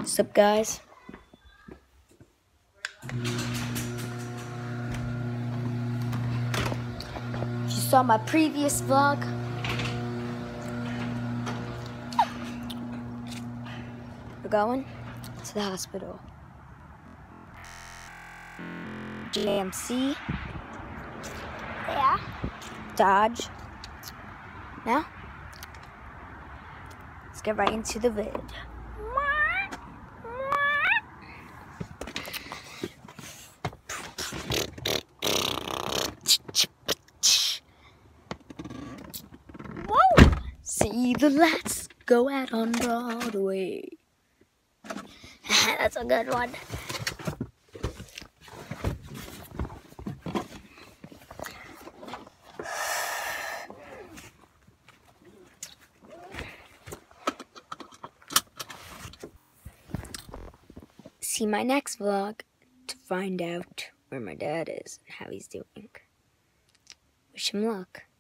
What's up, guys? If you saw my previous vlog, we're going to the hospital. GMC. Yeah. Dodge. Now, let's get right into the vid. Whoa! See the lights go out on Broadway. That's a good one. See my next vlog to find out where my dad is and how he's doing. Wish him luck.